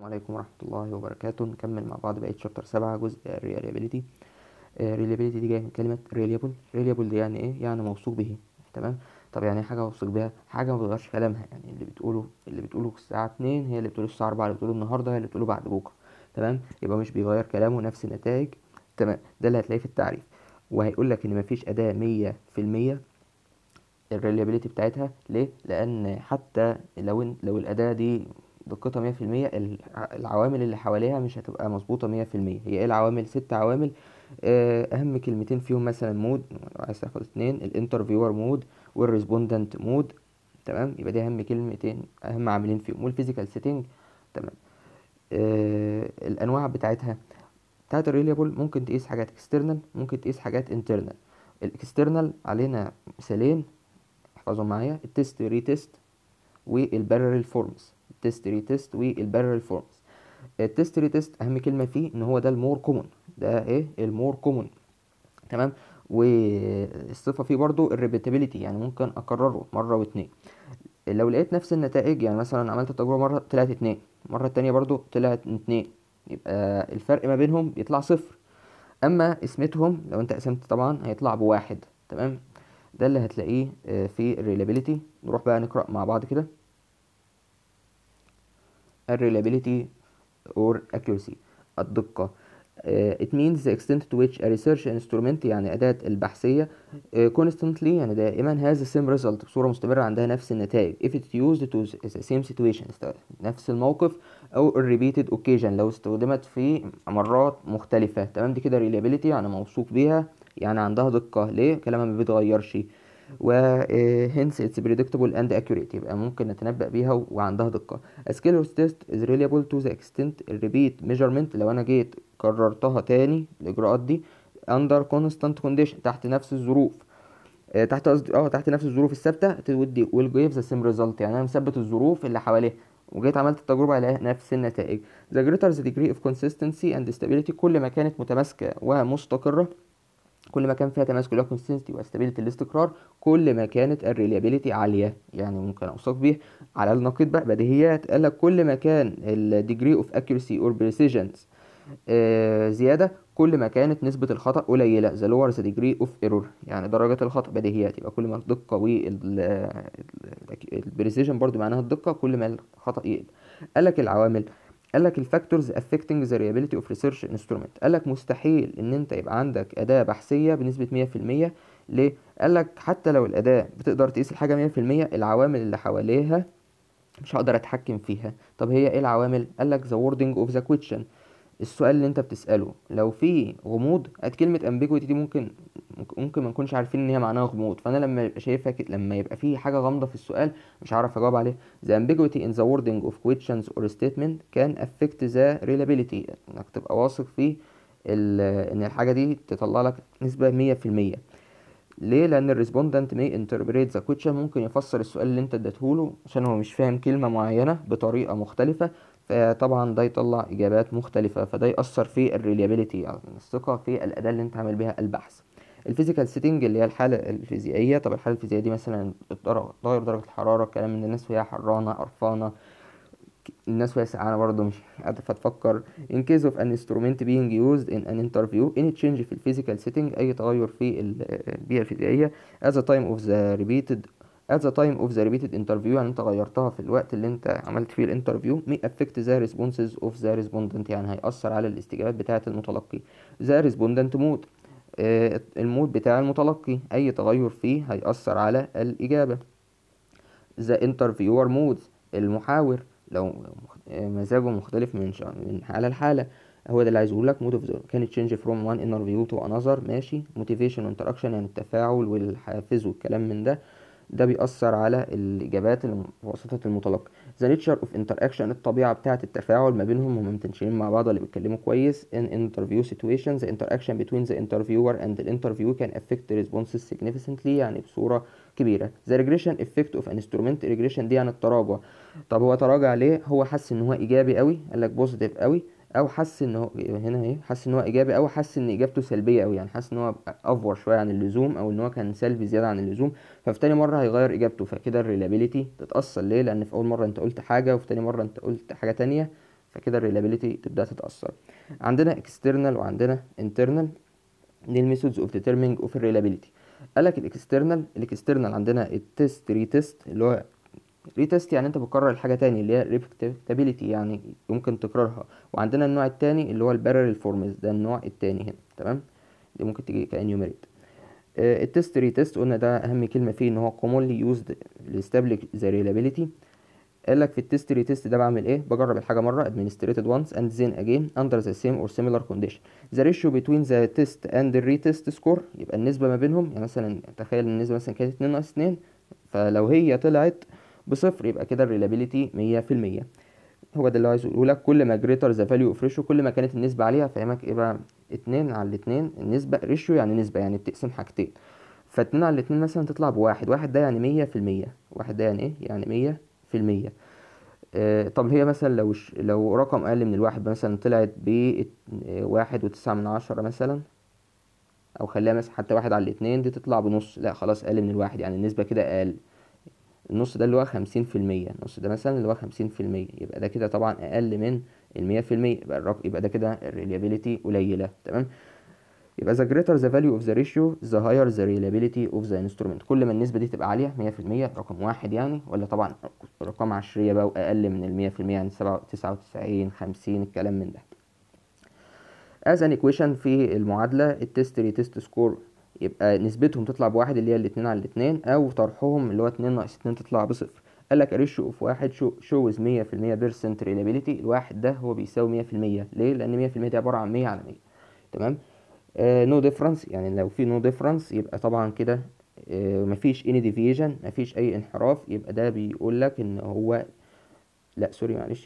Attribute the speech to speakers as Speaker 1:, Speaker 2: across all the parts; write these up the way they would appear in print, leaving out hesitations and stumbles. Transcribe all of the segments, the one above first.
Speaker 1: السلام عليكم ورحمة الله وبركاته. نكمل مع بعض بقية شابتر 7 جزء reliability. reliability دي جاية من كلمة reliable دي يعني ايه؟ يعني موثوق به. تمام. طب يعني ايه حاجة موثوق بها؟ حاجة ما بتغيرش كلامها، يعني اللي بتقوله الساعة 2 هي اللي بتقوله الساعة 4، اللي بتقوله النهاردة هي اللي بتقوله بعد بكرة. تمام، يبقى مش بيغير كلامه، نفس النتائج. تمام، ده اللي هتلاقيه في التعريف. وهيقول لك ان مفيش أداة 100% الريليابيليتي بتاعتها. ليه؟ لان حتى لو الاداة دي دقتها 100%، العوامل اللي حواليها مش هتبقى مظبوطة 100%. هي ايه العوامل؟ 6 عوامل. اهم كلمتين فيهم مثلا مود، عايز تحفظ 2: الانترفيور مود والريسبوندنت مود. تمام، يبقى دي اهم كلمتين، اهم عاملين فيهم. والفيزيكال سيتنج. تمام. الانواع بتاعت الريليابل، ممكن تقيس حاجات اكسترنال، ممكن تقيس حاجات انترنال. الاكسترنال علينا مثالين احفظهم معايا: التست ريتست والبارل فورمز. التست ريتست والبارل فورمز. التست ريتست اهم كلمه فيه ان هو ده المور كومون، ده ايه المور كومون. تمام. والصفه فيه برضو الريبيتابيليتي، يعني ممكن اكرره مره واتنين. لو لقيت نفس النتائج، يعني مثلا عملت التجربه مره طلعت 2، المره التانية برضو طلعت 2، يبقى الفرق ما بينهم بيطلع 0. اما قسمتهم لو انت قسمت طبعا هيطلع ب1. تمام. ده اللي هتلاقيه في الريلابيليتي. نروح بقى نقرأ مع بعض كده. الريلابيليتي or accuracy، الدقة. it means the extent to which a research instrument، يعني أداة البحثية، constantly يعني دائما has the same result، بصورة مستمرة عندها نفس النتائج if it used to the same situation، نفس الموقف، أو repeated occasion لو استخدمت في مرات مختلفة. تمام، دي كده reliability يعني موثوق بيها، يعني عندها دقة. ليه؟ كلامها ما بيتغيرش. و hence it's predictable and accurate، يبقى ممكن نتنبأ بيها وعندها دقة. A scale test is reliable to the extent repeat measurement، لو أنا جيت كررتها تاني الإجراءات دي under constant condition، تحت نفس الظروف، تحت قصدي تحت نفس الظروف الثابتة، تودي will give the same result، يعني أنا مثبت الظروف اللي حواليها وجيت عملت التجربة على نفس النتائج. The greater the degree of consistency and stability، كل ما كانت متماسكة ومستقرة، كل ما كان فيها تماسك اللي هو consistency واستابيليتي الاستقرار، كل ما كانت الريليابيليتي عاليه، يعني ممكن اوصف بيه على النقيض بقى بديهيات. قال لك كل ما كان الديجري اوف accuracy or precision زياده، كل ما كانت نسبه الخطا قليله. the lower the degree of error، يعني درجه الخطا بديهيات. يبقى كل ما الدقه والبريسيجن برضو معناها الدقه، كل ما الخطا يقل. قال لك العوامل، قال لك الفاكتورز affecting the reliability of research instrument. قال لك مستحيل ان انت يبقى عندك اداة بحثية بنسبة 100%. ليه؟ قال لك حتى لو الاداة بتقدر تقيس الحاجة 100%، العوامل اللي حواليها مش هقدر اتحكم فيها. طب هي ايه العوامل؟ قال لك the wording of the question، السؤال اللي انت بتسأله لو في غموض. كلمة ambiguity دي ممكن ما نكونش عارفين ان هي معناها غموض، فانا لما يبقى شايفها لما يبقى في حاجة غامضة في السؤال مش هعرف اجاوب عليه. the ambiguity in the wording of questions or statement can affect the reliability، انك تبقى واثق في ان الحاجة دي تطلع لك نسبة 100%. ليه؟ لان الريسبوندنت may interpret the question، ممكن يفسر السؤال اللي انت اديتهوله عشان هو مش فاهم كلمة معينة بطريقة مختلفة، فطبعا ده يطلع اجابات مختلفة، فده يأثر في الريليابيليتي، يعني الثقة في الأداة اللي انت عامل بيها البحث. الفيزيكال سيتنج اللي هي الحالة الفيزيائية. طب الحالة الفيزيائية دي مثلا تغير درجة الحرارة، الكلام من الناس فيها حرانة قرفانة، الناس وهي سقعانة برضه مش قادرة تفكر. in case of an instrument being used in an interview any change في الفيزيكال setting، أي تغير في البيئة الفيزيائية at the time of the repeated interview، يعني انت غيرتها في الوقت اللي انت عملت فيه الانترفيو، may affect the responses of the respondent، يعني هيأثر على الاستجابات بتاعة المتلقي. the respondent mood، المود بتاع المتلقي، أي تغير فيه هيأثر على الإجابة. the interviewer mood، المحاور، لو مزاجه مختلف من حالة لحالة. هو ده اللي عايز اقول لك. mood of the can change from one interview to another، ماشي. motivation interaction يعني التفاعل والحافز والكلام من ده، ده بيأثر على الإجابات اللي بواسطة المتلقي. the nature of interaction، الطبيعة بتاعة التفاعل ما بينهم، هم متنشئين مع بعض ولا بيتكلموا كويس. in interview situations the interaction between the interviewer and the interview can affect the responses significantly، يعني بصورة كبيرة. the regression effect of an instrument، regression دي يعني التراجع. طب هو تراجع ليه؟ هو حس ان هو ايجابي قوي، قال لك بوزيتيف قوي، او حس ان هو هنا اهي حس ان هو ايجابي، او حس ان اجابته سلبيه قوي، يعني حس ان هو افور شويه عن اللزوم، او ان هو كان سلبي زياده عن اللزوم، ففي تاني مره هيغير اجابته، فكده الريلابيليتي تتاثر. ليه؟ لان في اول مره انت قلت حاجه، وفي تاني مره انت قلت حاجه تانية، فكده الريلابيليتي تبدا تتاثر. عندنا external وعندنا internal، دي الميثودز اوف ديترمينج اوف الريلابيليتي. قالك الاكسترنال عندنا التست ريتست، اللي هو ريتست يعني انت بتكرر الحاجه تاني، اللي هي ريبيتابيليتي يعني ممكن تكررها. وعندنا النوع التاني اللي هو البارل فورمز، ده النوع التاني هنا، تمام. دي ممكن تيجي كانيوميريت. التست ريتست قلنا ده اهم كلمه فيه ان هو commonly used establish the reliability. قال لك في التست ريتست ده بعمل ايه؟ بجرب الحاجه مره administrated once and then again under the same or similar condition. the ratio between the test and the retest score، يبقى النسبه ما بينهم، يعني مثلا تخيل النسبه مثلا كانت 2 ناقص 2، فلو هي طلعت بصفر يبقى كده الريلابيليتي 100%. هو ده اللي عايز اقوله لك، كل ما greater the value of ratio كل ما كانت النسبه عاليه. فاهمك ايه بقى؟ 2 على 2 النسبه، ريشيو يعني نسبه، يعني بتقسم حاجتين. فاتنين على 2 مثلا تطلع بواحد، واحد ده يعني 100%، واحد ده يعني ايه؟ يعني 100%. طب هي مثلا لو رقم اقل من الواحد مثلا طلعت ب 1.9 مثلا، او خليها مثلا حتى 1/2 دي تطلع بنص، لا خلاص اقل من الواحد، يعني النسبة كده اقل. النص ده اللي هو 50%، النص ده مثلا اللي هو 50%، يبقى ده كده طبعا اقل من 100%، يبقى ده كده الريليابيليتي قليلة، تمام. يبقى the greater the value of the ratio the higher the reliability of the instrument. كل ما النسبة دي تبقى عالية 100%، رقم واحد يعني، ولا طبعا رقم عشرية بقى وأقل من 100%، يعني 99 50 الكلام من ده. as an equation في المعادلة التست ريتست سكور يبقى نسبتهم تطلع بواحد اللي هي الاتنين على الاتنين، أو طرحهم اللي هو 2 - 2 تطلع بصفر. قالك ريشيو اوف واحد shows 100% percent reliability. الواحد ده هو بيساوي 100%، ليه؟ لأن 100% دي عبارة عن 100 على 100، تمام. نو ديفرنس، يعني لو في نو ديفرنس يبقى طبعا كده مفيش any deviation، مفيش اي انحراف، يبقى ده بيقول لك ان هو، لا سوري معلش،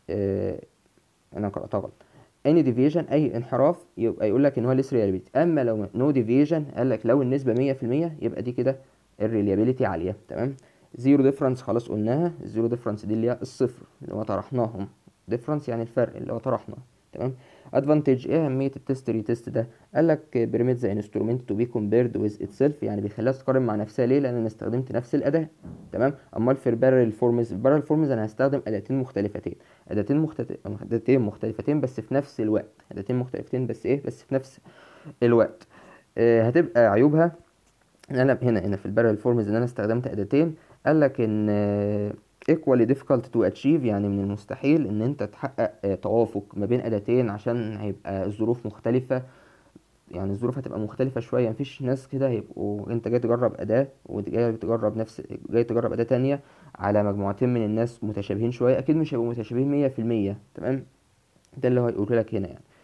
Speaker 1: انا قرأتها غلط. any deviation اي انحراف يبقى يقول لك ان هو less reliability. اما لو no deviation قال لك لو النسبة 100% يبقى دي كده الريليابيليتي عالية، تمام. زيرو ديفرنس خلاص قلناها، الزيرو ديفرنس دي اللي هي الصفر اللي هو طرحناهم، ديفرنس يعني الفرق اللي هو طرحناه، تمام. ادفانتج ايه اهميه التست ريتست ده؟ قال لك بيرميت ذا انسترومنت تو بي كومبيرد ويز اتسيلف، يعني بيخليها تقارن مع نفسها. ليه؟ لان انا استخدمت نفس الاداه، تمام. امال في البارل فورمز، البارل فورمز انا هستخدم اداتين مختلفتين، اداتين مختلفتين بس في نفس الوقت، اداتين مختلفتين بس ايه؟ بس في نفس الوقت. هتبقى عيوبها ان انا هنا في البارل فورمز ان انا استخدمت اداتين. قال لك ان equally difficult to achieve، يعني من المستحيل ان انت تحقق توافق ما بين اداتين عشان هيبقى الظروف مختلفة، يعني الظروف هتبقى مختلفة شوية. مفيش ناس كده هيبقوا انت جاي تجرب اداة جاي تجرب اداة تانية على مجموعتين من الناس متشابهين شوية، اكيد مش هيبقوا متشابهين 100%، تمام. ده اللي هو هيقوله لك هنا يعني.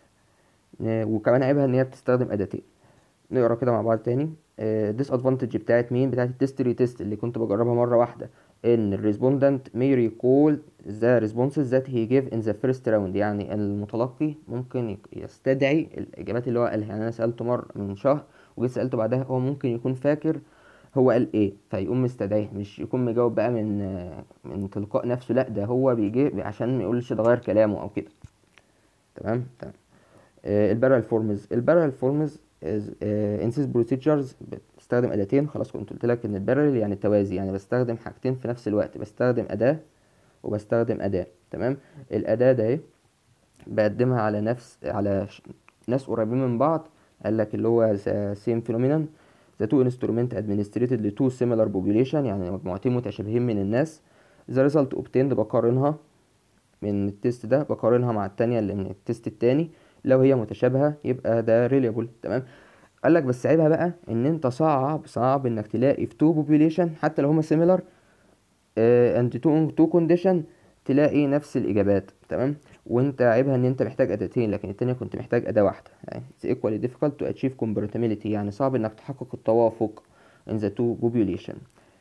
Speaker 1: وكمان عيبها ان هي بتستخدم اداتين. نقرا كده مع بعض تاني. ديس ادفانتج بتاعت مين؟ بتاعت التست ريتست اللي كنت بجربها مره واحده، ان الريسبوندنت may recall the responses that he gave in the first round. يعني المتلقي ممكن يستدعي الاجابات اللي هو قالها. يعني انا سالته مره من شهر وجيت سالته بعدها، هو ممكن يكون فاكر هو قال ايه فيقوم مستدعيه، مش يكون مجاوب بقى من تلقاء نفسه، لا ده هو بيجي عشان ما يقولش ده غير كلامه او كده، تمام تمام. البارل فورمز، البارل فورمز انسيس بروسيجرز بتستخدم اداتين. خلاص كنت قلت لك ان البارل يعني التوازي، يعني بستخدم حاجتين في نفس الوقت، بستخدم اداه وبستخدم اداه، تمام. الاداه ده ايه؟ بقدمها على ناس قريبين من بعض. قال لك اللي هو same phenomenon the two instrument administrated ل two similar population، يعني مجموعتين متشابهين من الناس. the result obtained بقارنها من التيست ده، بقارنها مع التانية اللي من التيست التاني، لو هي متشابهة يبقى ده ريليبل، تمام. قال لك بس عيبها بقى ان انت صعب انك تلاقي في تو بوبيليشن حتى لو هما سيميلر اند تو كونديشن تلاقي نفس الاجابات، تمام. وانت عيبها ان انت محتاج اداتين، لكن التانية كنت محتاج اداة واحدة. يعني it's equally difficult to achieve compatibility، يعني صعب انك تحقق التوافق in the two population،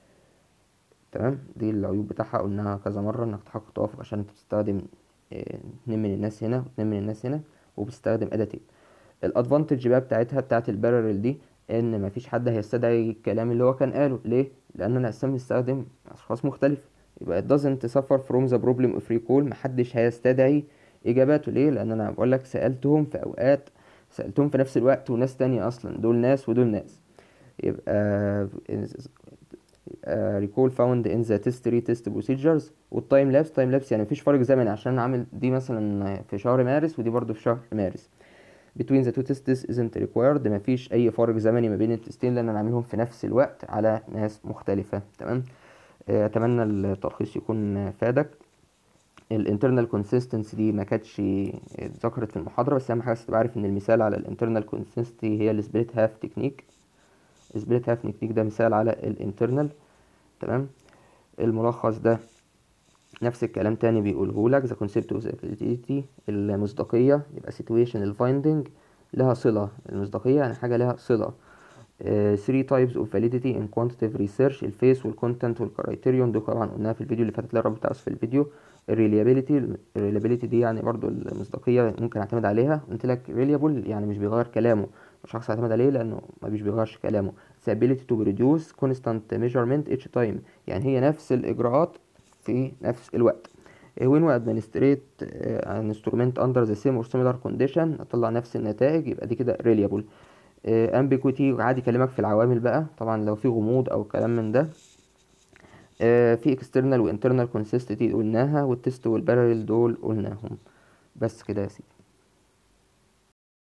Speaker 1: تمام. دي العيوب بتاعها قلناها كذا مرة، انك تحقق توافق عشان انت بتستخدم 2 من الناس هنا و2 من الناس هنا وبتستخدم اداتين. الادفانتج بقى بتاعتها بتاعت البارل دي ان مفيش حد هيستدعي الكلام اللي هو كان قاله. ليه؟ لان انا اصلا مستخدم اشخاص مختلفة، يبقى it doesn't suffer from the problem of recall، محدش هيستدعي اجاباته. ليه؟ لان انا بقول لك سألتهم في اوقات، سألتهم في نفس الوقت وناس تانية اصلا، دول ناس ودول ناس. يبقى recall found in the test retest procedures. والتايم لابس، تايم لابس يعني مفيش فرق زمني، عشان عامل دي مثلا في شهر مارس ودي برضو في شهر مارس. between the two tests isn't required، مفيش اي فرق زمني ما بين التستين لان انا عاملهم في نفس الوقت على ناس مختلفة. تمام. اتمنى التلخيص يكون فادك. الانترنال كونسيستنسي دي ما كانتش اتذكرت في المحاضرة، بس اهم حاجة بس تبقى عارف ان المثال على الانترنال كونسيستنسي هي السبليت هاف تكنيك. السبليت هاف تكنيك ده مثال على الانترنال. تمام. الملخص ده نفس الكلام تاني بيقوله لك. the concept of the validity، المصداقية يبقى situational finding لها صلة. المصداقية يعني حاجة لها صلة. three types of validity in quantitative research، الفيس والكونتنت والكرايتيريون، دول طبعا قلناها في الفيديو اللي فاتت، لا رابط في الفيديو. الريليابيليتي دي يعني برضو المصداقية ممكن اعتمد عليها. قلت لك reliable يعني مش بيغير كلامه، مش شخص اعتمد عليه لانه ما بيغيرش كلامه. the ability to produce constant measurement each time، يعني هي نفس الاجراءات في نفس الوقت. when we administrate an instrument under the same or similar condition، اطلع نفس النتائج، يبقى دي كده reliable. ambiguity عادي كلمك في العوامل بقى، طبعا لو في غموض او كلام من ده. في external و internal consistency قلناها، والتست والبارل دول قلناهم. بس كده يا سيدي.